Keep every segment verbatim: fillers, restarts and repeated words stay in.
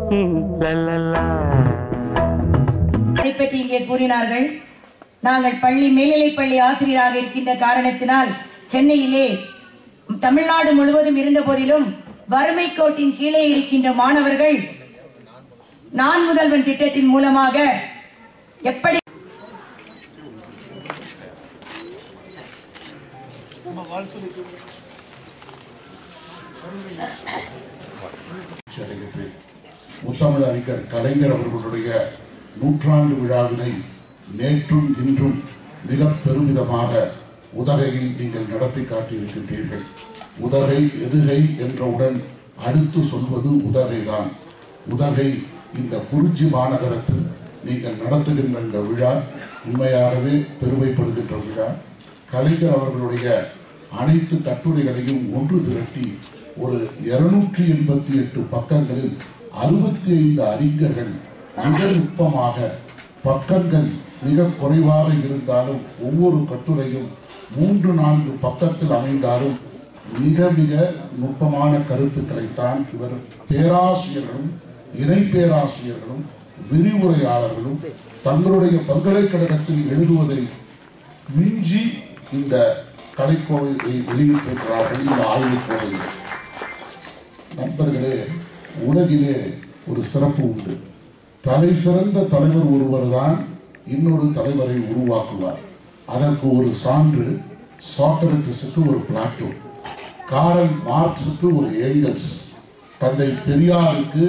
அதை பற்றி இங்கே கூறினார்கள். நாங்கள் பள்ளி மேல்நிலைப் பள்ளி ஆசிரியராக இருக்கின்ற காரணத்தினால் சென்னையிலே தமிழ்நாடு முழுவதும் இருந்த போதிலும் வறுமை கோட்டின் கீழே இருக்கின்ற மாணவர்கள் நான் முதல்வன் திட்டத்தின் மூலமாக எப்படி முத்தமிழ் அறிஞர் கலைஞர் அவர்களுடைய நூற்றாண்டு விழாவினை நேற்றும் இன்றும் மிக பெருமிதமாக உதகையில் நீங்கள் நடத்தி காட்டியிருக்கின்றீர்கள். உதகை எதுகை என்றவுடன் அடுத்து சொல்வது உதகைதான். உதகை இந்த குறிஞ்சி மாநகரத்தில் நீங்கள் நடத்துகின்ற இந்த விழா உண்மையாகவே பெருமைப்படுகின்ற விழா. கலைஞர் அவர்களுடைய அனைத்து கட்டுரைகளையும் ஒன்று திரட்டி ஒரு இருநூற்றி எண்பத்தி எட்டு பக்கங்களில் அறுபத்தி ஐந்து அறிஞர்கள் மிக நுட்பமாக, பக்கங்கள் மிக குறைவாக இருந்தாலும் ஒவ்வொரு கட்டுரையும் மூன்று நான்கு பக்கத்தில் அமைந்தாலும் மிக மிக நுட்பமான கருத்துக்களைத்தான் இவர் பேராசிரியர்களும் இணை பேராசிரியர்களும் விரிவுரையாளர்களும் தங்களுடைய பல்கலைக்கழகத்தில் எழுதுவதை மிஞ்சி இந்த கலைக்கோவையை வெளியிட்டிருக்கிறார்கள். இந்த ஆய்வுக்கோவையில் நண்பர்களே, உலகிலே ஒரு சிறப்பு உண்டு. தலை சிறந்த தலைவர் ஒருவர் தான் இன்னொரு தலைவரை உருவாக்குவார். அதற்கு ஒரு சான்று சாக்ரட்டிஸுக்கு ஒரு பிளாட்டோ, காரல் மார்க்ஸுக்கு ஒரு ஏங்கல்ஸ், தந்தை பெரியாருக்கு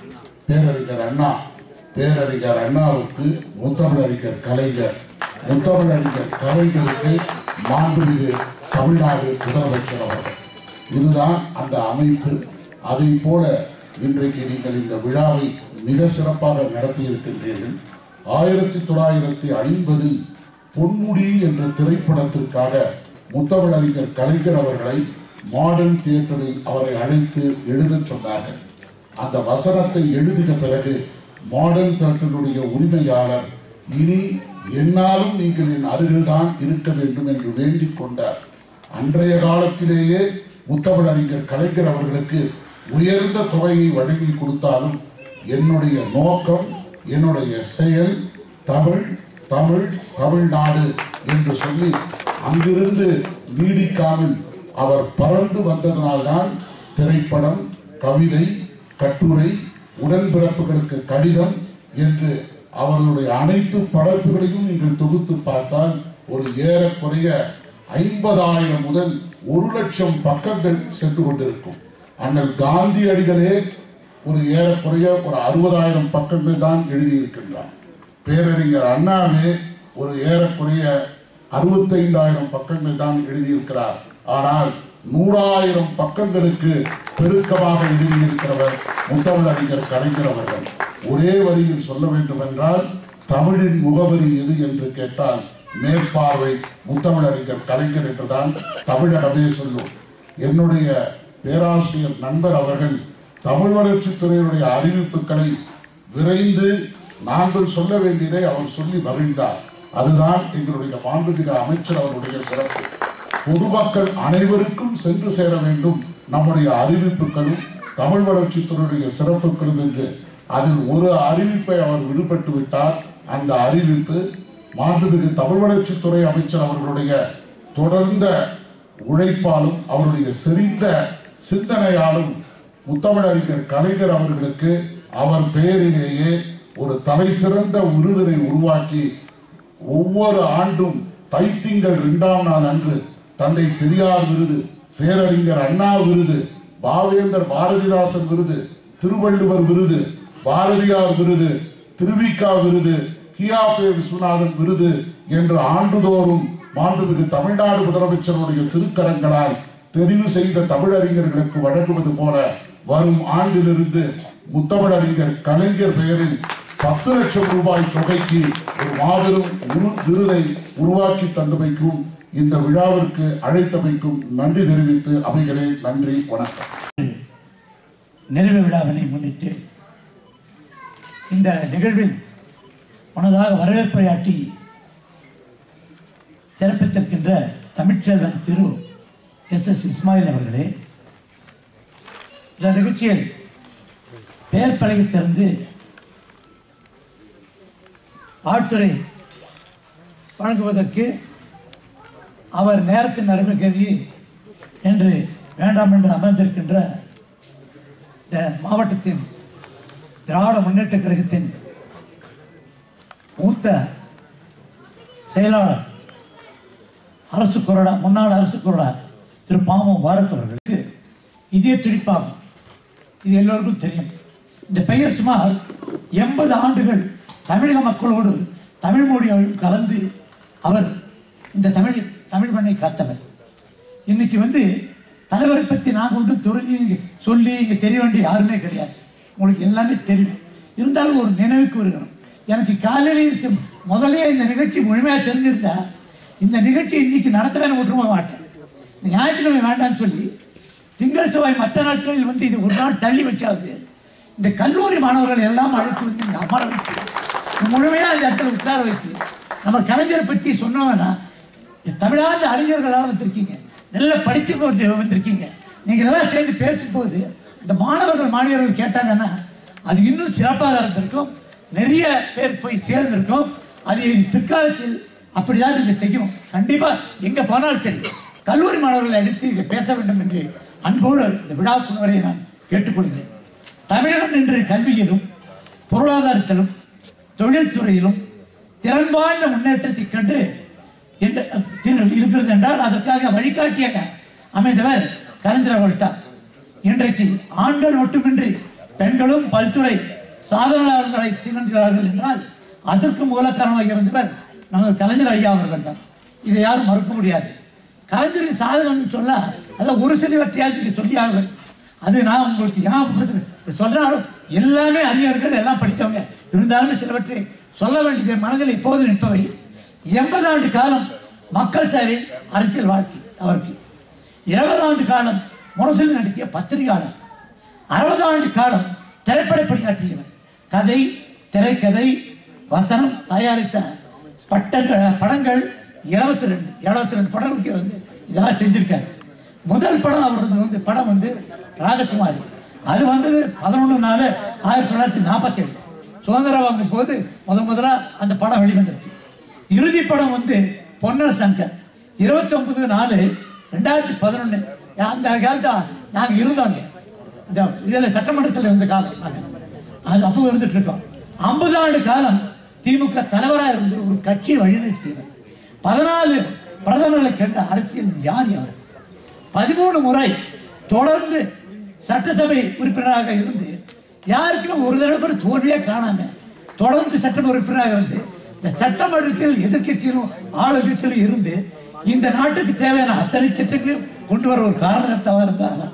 பேரறிஞர் அண்ணா, பேரறிஞர் அண்ணாவுக்கு முத்தமிழறிஞர் கலைஞர், முத்தமிழறிஞர் கலைஞருக்கு மாண்புமிகு தமிழ்நாடு முதலமைச்சர் அவர்கள். இதுதான் அந்த அமைப்பு. அதை போல இன்றைக்கு நீங்கள் இந்த விழாவை மிக சிறப்பாக நடத்தி இருக்கின்றீர்கள். ஆயிரத்தி தொள்ளாயிரத்தி ஐம்பதில் பொன்முடி என்ற திரைப்படத்திற்காக முத்தமிழறிஞர் கலைஞர் அவர்களை மாடர்ன் தியேட்டரில் அவரை அழைத்து எழுத சொன்னார்கள். அந்த வசனத்தை எழுதிய பிறகு மாடர்ன் தியேட்டருடைய உரிமையாளர், இனி என்னாலும் நீங்கள் என் அருகில்தான் இருக்க வேண்டும் என்று வேண்டிக் கொண்டார். அன்றைய காலத்திலேயே முத்தமிழறிஞர் கலைஞர் அவர்களுக்கு உயர்ந்த தொகையை வழங்கி கொடுத்தாலும் என்னுடைய நோக்கம், என்னுடைய செயல் தமிழ் தமிழ் தமிழ்நாடு என்று சொல்லி அங்கிருந்து நீடிக்காமல் அவர் பறந்து வந்ததனால்தான் திரைப்படம், கவிதை, கட்டுரை, உடன்பிறப்புகளுக்கு கடிதம் என்று அவர்களுடைய அனைத்து படைப்புகளையும் நீங்கள் தொகுத்து பார்த்தால் ஒரு ஏறக்குறைய ஐம்பதாயிரம் முதல் ஒரு லட்சம் பக்கங்கள் சென்று கொண்டிருக்கும். அண்ணல் காந்தியடிகளே ஒரு ஏறக்குறைய ஒரு அறுபதாயிரம் பக்கங்கள் தான் எழுதியிருக்கின்றார். பேரறிஞர் அண்ணாவே ஒரு ஏறக்குறைய அறுபத்தைந்தாயிரம் பக்கங்கள் தான் எழுதியிருக்கிறார். ஆனால் நூறாயிரம் பக்கங்களுக்கு பெருக்கமாக எழுதியிருக்கிறவர் முத்தமிழறிஞர் கலைஞர் அவர்கள். ஒரே வரியில் சொல்ல வேண்டும் என்றால் தமிழின் முகவரி எது என்று கேட்டால் மேற்பார்வை முத்தமிழறிஞர் கலைஞர் என்றுதான் தமிழகமே சொல்லும். என்னுடைய பேராசிரியர் நண்பர் அவர்கள் தமிழ் வளர்ச்சித்துறையினுடைய அறிவிப்புகளை விரைந்து நாங்கள் சொல்ல வேண்டியதை அவர் சொல்லி மகிழ்ந்தார். அதுதான் எங்களுடைய மாண்புமிகு அமைச்சர் அவருடைய சிறப்பு. பொதுமக்கள் அனைவருக்கும் சென்று சேர வேண்டும் நம்முடைய அறிவிப்புகளும் தமிழ் வளர்ச்சித்துறையுடைய சிறப்புகளும் என்று அதில் ஒரு அறிவிப்பை அவர் விடுபட்டு விட்டார். அந்த அறிவிப்பு மாண்புமிகு தமிழ் வளர்ச்சித்துறை அமைச்சர் அவர்களுடைய தொடர்ந்த உழைப்பாலும் அவருடைய செறிந்த சிந்தனையாலும் முத்தமிழறிஞர் கலைஞர் அவர்களுக்கு அவர் பெயரிலேயே ஒரு தலை சிறந்த விருதினை உருவாக்கி ஒவ்வொரு ஆண்டும் தைத்திங்கள் இரண்டாம் நாள் அன்று தந்தை பெரியார் விருது, பேரறிஞர் அண்ணா விருது, பாவேந்தர் பாரதிதாசன் விருது, திருவள்ளுவர் விருது, பாரதியார் விருது, திருவிக்கா விருது, கியாபே விஸ்வநாதன் விருது என்று ஆண்டுதோறும் மாண்புமிகு தமிழ்நாடு முதலமைச்சருடைய திருக்கரங்களால் தெரிவு செய்த தமிழறிஞர்களுக்கு வழங்குவது போல வரும் ஆண்டிலிருந்து முத்தமிழறிஞர் கலைஞர் பெயரில் பத்து லட்சம் ரூபாய் தொகைக்கு ஒரு மாபெரும் விருதை உருவாக்கி தந்தமைக்கும் இந்த விழாவிற்கு அழைத்தமைக்கும் நன்றி தெரிவித்து அமைகிறேன். நன்றி, வணக்கம். நிறைவு விழாவினை முன்னிட்டு இந்த நிகழ்வில் முன்னதாக வரவேற்புரையாற்றி சிறப்பித்திருக்கின்ற தமிழ்ச்செல்வன் திரு எஸ் எஸ் இஸ்மாயில் அவர்களே, இந்த நிகழ்ச்சியில் பெயர் பலகத்திலிருந்து ஆழ்துறை வழங்குவதற்கு அவர் நேரத்தின் நரம்பு கருதி என்று வேண்டாம் என்று அமர்ந்திருக்கின்ற இந்த மாவட்டத்தின் திராவிட முன்னேற்ற கழகத்தின் மூத்த செயலாளர் அரசு கொறடா முன்னாள் அரசு கொறடா திரு பாமு பாரத் அவர்களுக்கு இதே துடிப்பாகும். இது எல்லோருக்கும் தெரியும். இந்த பெயர் சுமார் எண்பது ஆண்டுகள் தமிழக மக்களோடு தமிழ் மொழியோடு கலந்து அவர் இந்த தமிழ் தமிழ் மண்ணை காத்தவர். இன்னைக்கு வந்து தலைவரை பற்றி நான் கொண்டு துறைஞ்சி சொல்லி இங்கே தெரிய வேண்டிய யாருமே கிடையாது. உங்களுக்கு எல்லாமே தெரியும். இருந்தாலும் ஒரு நினைவுக்கு வருகிறோம். எனக்கு காலையில் முதலே இந்த நிகழ்ச்சி முழுமையாக தெரிஞ்சிருந்தா இந்த நிகழ்ச்சி இன்னைக்கு நடத்தவே விட்டுருவ மாட்டேன். இந்த ஞாயிற்றுக்கிழமை வேண்டாம்னு சொல்லி திங்கள் செவ்வாய் மற்ற நாட்களில் வந்து இது ஒரு நாள் தள்ளி வச்சாது இந்த கல்லூரி மாணவர்கள் எல்லாம் அழைத்து வந்து இந்த அமர வைத்து முழுமையாக இந்த இடத்துல உட்கார வைத்து நம்ம கலைஞரை பற்றி சொன்னோம்னா தமிழ்நாட்டு அறிஞர்களாக வந்திருக்கீங்க, நல்லா படித்து வந்திருக்கீங்க. நீங்கள் இதெல்லாம் சேர்ந்து பேசும்போது இந்த மாணவர்கள் மாணவர்கள் கேட்டாங்கன்னா அது இன்னும் சிறப்பாக இருந்திருக்கும். நிறைய பேர் போய் சேர்ந்திருக்கும். அது பிற்காலத்தில் அப்படிதான் நீங்கள் செய்யணும். கண்டிப்பாக எங்கே போனாலும் சரி கல்லூரி மாணவர்களை அடித்து இதை பேச வேண்டும் என்று அன்போடு இந்த விழாக்குழு வரை நான் கேட்டுக்கொள்கிறேன். தமிழகம் இன்று கல்வியிலும் பொருளாதாரத்திலும் தொழில்துறையிலும் திறன் வாய்ந்த முன்னேற்றத்தை கண்டு இருக்கிறது என்றால் அதற்காக வழிகாட்டியாக அமைந்தவர் கலைஞர் அவர்கள். இன்றைக்கு ஆண்கள் மட்டுமின்றி பெண்களும் பல்துறை சாதனையாளர்களை திகழ்கிறார்கள் என்றால் அதற்கு மூல காரணமாக இருந்தவர் நமது கலைஞர் ஐயா அவர்கள் தான். இதை யாரும் மறுக்க முடியாது. கலைஞரின் சாதனை சொல்ல அதான் ஒரு சிலவற்றையாவது சொல்லியாக அது நான் உங்களுக்கு ஞாபகப்படுத்த சொல்றாலும் எல்லாமே அறிஞர்கள் எல்லாம் படித்தவங்க இருந்தாலும் சிலவற்றை சொல்ல வேண்டிய மனதில் இப்போது நிற்பவை. எண்பது ஆண்டு காலம் மக்கள் சேவை அரசியல் வாழ்க்கை அவருக்கு. இருபது ஆண்டு காலம் முரசில் நடத்திய பத்திரிகையாளர். அறுபது ஆண்டு காலம் திரைப்பட பணியாற்றியவர். கதை திரைக்கதை வசனம் தயாரித்த பட்டங்கள் படங்கள் எழுபத்தி ரெண்டு எழுபத்தி ரெண்டு படங்களுக்கு வந்து இதெல்லாம் செஞ்சிருக்காரு. முதல் படம் அவரது வந்து படம் வந்து ராஜகுமாரி. அது வந்தது பதினொன்று நாலு ஆயிரத்தி தொள்ளாயிரத்தி நாற்பத்தி ஏழு சுதந்திரம் வாங்கும் போது முதல் முதலாக அந்த படம் வெளிவந்திருக்கு. இறுதி படம் வந்து பொன்னர் சங்கர் இருபத்தி ஒன்பது நாலு ரெண்டாயிரத்தி பதினொன்று. அந்த காலத்தில் நாங்கள் இருந்தோங்க இந்த இதில் சட்டமன்றத்தில் இருந்த காலம் நாங்கள் அது அப்போ இருந்துட்டு இருக்கோம். ஐம்பது ஆண்டு காலம் திமுக தலைவராக இருந்து ஒரு கட்சியை வழிநடத்தி செய்வார். பதினாலு பிரதமர்களை கண்ட அரசியல் ஞானி அவர். பதிமூணு முறை தொடர்ந்து சட்டசபை உறுப்பினராக இருந்து யாருக்கும் ஒரு தடவை கூட தோல்வியே காணாம தொடர்ந்து சட்டமன்ற உறுப்பினராக இருந்து இந்த சட்டமன்றத்தில் எதிர்கட்சியிலும் ஆளுங்கட்சியிலும் இருந்து இந்த நாட்டுக்கு தேவையான அத்தனை திட்டங்களையும் கொண்டு வர ஒரு காரணத்தவர் இருந்தார்.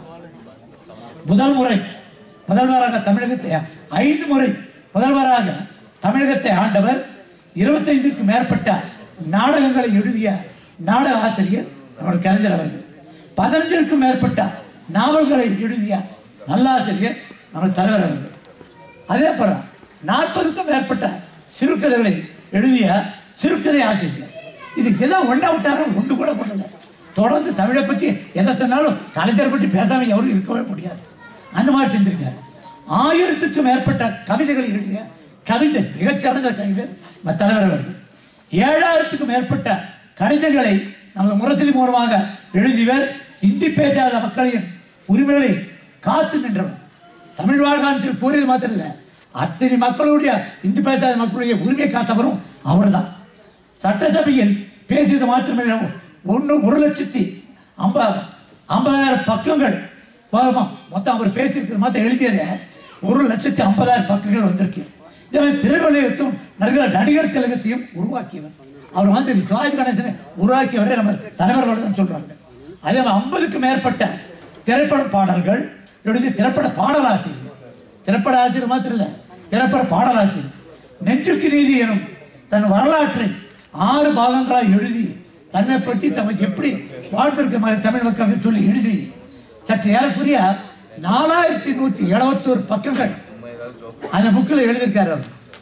முதல் முறை முதல்வராக தமிழகத்தை ஐந்து முறை முதல்வராக தமிழகத்தை ஆண்டவர். இருபத்தி ஐந்துக்கு மேற்பட்ட நாடகங்களை எழுதிய நாடக ஆசிரியர் அவர் கலைஞர் அவர்கள். பதினஞ்சிற்கும் மேற்பட்ட நாவல்களை எழுதிய நல்லாசிரியர் நம்ம தலைவர் அவர்கள். அதே போல நாற்பதுக்கும் மேற்பட்ட சிறுகதைகளை எழுதிய சிறுகதை ஆசிரியர். இதுக்கு எல்லாம் ஒன்றா விட்டாலும் ஒன்று கூட பண்ணல. தொடர்ந்து தமிழை பற்றி எதை சொன்னாலும் கலைஞரை பற்றி பேசாம எவரும் இருக்கவே முடியாது. அந்த மாதிரி செஞ்சிருக்காரு. ஆயிரத்துக்கும் மேற்பட்ட கவிதைகளை எழுதிய கவிதை மிகச்சிறந்த கவிஞர் தலைவர் அவர்கள். ஏழாயிரத்துக்கும் மேற்பட்ட கடிதங்களை நமது முரசொலி மூலமாக எழுதியவர். ஹிந்தி பேசாத மக்களின் உரிமைகளை காத்து நின்றவர். தமிழ் வாழ்காட்சி கூறியது மாத்திரம் இல்லை, அத்தனை மக்களுடைய ஹிந்தி பேசாத மக்களுடைய உரிமையை காத்தவரும் அவர் தான். சட்டசபையில் பேசியது மாத்திரமே ஒன்று ஒரு லட்சத்தி ஐம்பது ஐம்பதாயிரம் பக்கங்கள் மொத்தம் அவர் பேசியிருக்கிறது மாத்திரம் எழுதியது ஒரு லட்சத்தி ஐம்பதாயிரம் பக்கங்கள் வந்திருக்கு. இதே திரையுலகத்தும் நடிகர் நடிகர் திலகத்தையும் உருவாக்கியவர். அவர் வந்து சிவாஜி கணேசனை உருவாக்கியவரே நம்ம தலைவர்கள் தான் சொல்றாங்க. அதே மாதிரி ஐம்பதுக்கும் மேற்பட்ட திரைப்பட பாடல்கள் எழுதிய திரைப்பட பாடலாசிரியர். திரைப்பட ஆசிரியர் மாத்திரம் இல்லை, திரைப்பட பாடலாசிரியர். நெஞ்சுக்கு நீதி எனும் தன் வரலாற்றை ஆறு பாகங்களாக எழுதி தன்னை பற்றி தமக்கு எப்படி வாழ்த்திருக்க தமிழ் மக்களுக்கு சொல்லி எழுதி சற்று ஏறக்குரிய நாலாயிரத்தி நூத்தி எழுபத்தோரு பக்கங்கள் அந்த புக்கில் எழுதியிருக்காரு.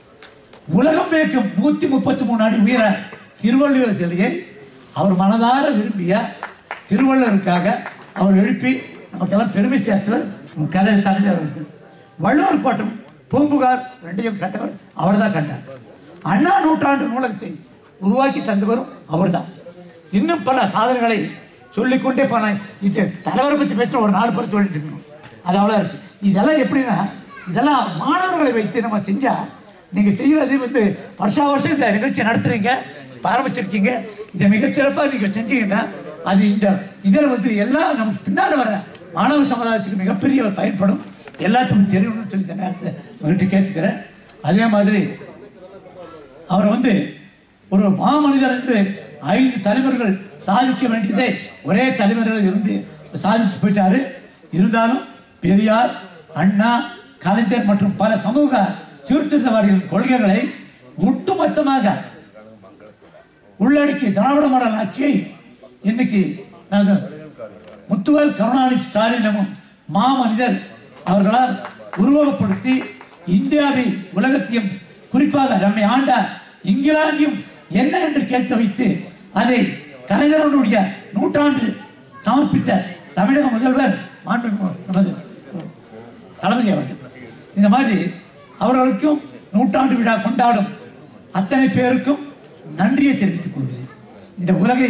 உலகம் வேக்கும் நூத்தி முப்பத்தி மூணு அடி உயர திருவள்ளுவர் சிலையை அவர் மனதார விரும்பிய திருவள்ளுவருக்காக அவர் எழுப்பி நமக்கெல்லாம் பெருமை சேர்த்தவர் கலை தலைவர். வள்ளுவர் கோட்டம் பூம்புகார் ரெண்டையும் கண்டவர் அவர் தான் கண்டார். அண்ணா நூற்றாண்டு நூலகத்தை உருவாக்கி தந்தவரும் அவர் தான். இன்னும் பல சாதனைகளை சொல்லிக்கொண்டே போனேன். இது தலைவரை பற்றி பேசுகிற ஒரு நாலு பேர் சொல்லிட்டு இருக்கணும். அது அவ்வளோ இருக்கு. இதெல்லாம் எப்படின்னா இதெல்லாம் மாணவர்களை வைத்து நம்ம செஞ்சால் நீங்கள் செய்கிறது வந்து வருஷா வருஷம் இந்த நிகழ்ச்சி நடத்துறீங்க, ஆரம்பிச்சிருக்கீங்க. இதை மிகச்சிறப்பாக நீங்கள் செஞ்சீங்கன்னா அது இந்த இதில் வந்து எல்லாம் நமக்கு பின்னால் வர மாணவ சமுதாயத்துக்கு மிகப்பெரிய ஒரு பயன்படும். எல்லாத்துக்கும் தெரியணும்னு சொல்லி இந்த நேரத்தை உங்கள்கிட்ட கேட்டுக்கிறேன். அதே மாதிரி அவர் வந்து ஒரு மாமனிதர் என்று ஐந்து தலைவர்கள் சாதிக்க வேண்டியதை ஒரே தலைவர்கள் இருந்து சாதித்து போயிட்டாரு. இருந்தாலும் பெரியார், அண்ணா, கலைஞர் மற்றும் பல சமூக சீர்திருத்தவாதிகளின் கொள்கைகளை ஒட்டுமொத்தமாக உள்ளடக்கி திராவிட மாடல் ஆட்சியை இன்னைக்கு முத்துவேல் கருணாநிதி ஸ்டாலின் மாமனிதர் அவர்களால் உருவகப்படுத்தி இந்தியாவை உலகத்தையும் குறிப்பாக நம்மை ஆண்ட இங்கிலாந்தையும் என்ன என்று கேட்க வைத்து அதை கலைஞர்களுடைய நூற்றாண்டு சமர்ப்பித்த தமிழக முதல்வர் நமது தளபதி அவர்கள். இந்த மாதிரி அவர்களுக்கும் நூற்றாண்டு விழா கொண்டாடும் அத்தனை பேருக்கும் நன்றியை தெரிவித்துக் கொள்கிறேன். இந்த உலகை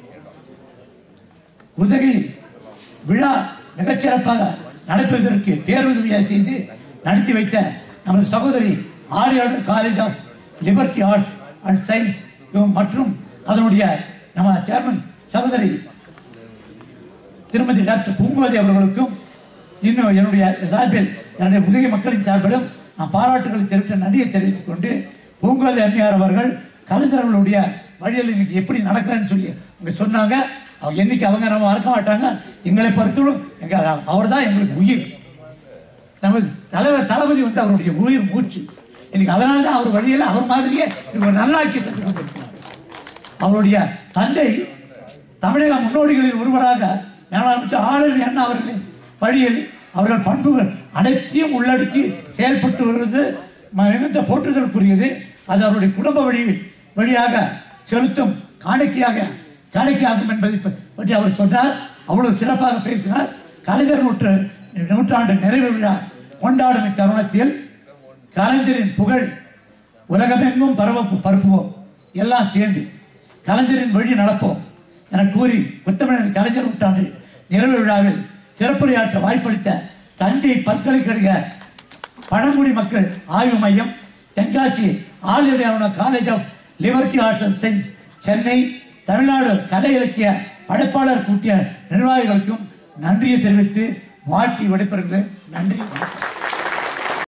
உதகை விழா மிகச்சிறப்பாக நடப்பதற்கு பேருதவியாக செய்து நடத்தி வைத்த நமது சகோதரி ஆரியாளர் college of liberty arts and science மற்றும் அதனுடைய நம்ம சேர்மன் சகோதரி திருமதி டாக்டர் பூங்கோதி அவர்களுக்கும் இன்னும் என்னுடைய சார்பில் என்னுடைய உதகை மக்களின் சார்பிலும் நான் பாராட்டுகளை தெரிவித்த நன்றியை தெரிவித்துக் கொண்டு பூங்கோதி அம்மையார் அவர்கள் கலைஞர்களுடைய வழியில் இன்னைக்கு எப்படி நடக்கிறேன்னு சொல்லி அவங்க சொன்னாங்க. அவங்க என்னைக்கு அவங்க நம்ம மறக்க மாட்டாங்க. எங்களை பொறுத்தவரை எங்கள் அவர் தான் எங்களுக்கு உயிர். நமது தலைவர் தளபதி வந்து அவருடைய உயிர் மூச்சு. இன்னைக்கு அதனால தான் அவர் வழியில் அவர் மாதிரியே ஒரு நல்லாட்சியை தந்து கொண்டிருக்கிறார். அவருடைய தந்தை தமிழக முன்னோடிகளில் ஒருவராக மேலாண்மைச்சர் ஆளுநர் அண்ணா அவர்களின் வழியில் அவர்கள் பண்புகள் அனைத்தையும் உள்ளடக்கி செயல்பட்டு வருவது மிகுந்த போற்றுதலுக்குரியது. அது அவருடைய குடும்ப வழி வழியாக செலுத்தும் காணிக்கையாக காணிக்கையாகும் என்பதை பற்றி அவர் சொன்னார். அவ்வளவு சிறப்பாக பேசினார். கலைஞர் நூற்று நூற்றாண்டு நிறைவு விழா கொண்டாடும் இத்தருணத்தில் கலைஞரின் புகழ் உலகமெங்கும் பரவ பரப்புவோம், எல்லாம் சேர்ந்து கலைஞரின் வழி நடப்போம் என கூறி முத்தமிழ் கலைஞர் நூற்றாண்டு நிறைவு விழாவில் சிறப்புரையாற்ற வாய்ப்பளித்த தஞ்சை பல்கலைக்கழக பழங்குடி மக்கள் ஆய்வு மையம், Tenkasi all India college of liberty arts and science, Chennai Tamil Nadu கலை இலக்கிய படைப்பாளர் கூட்டிய நிர்வாகிகளுக்கும் நன்றியை தெரிவித்து வாழ்த்தி விடைபெறுகிறேன். நன்றி.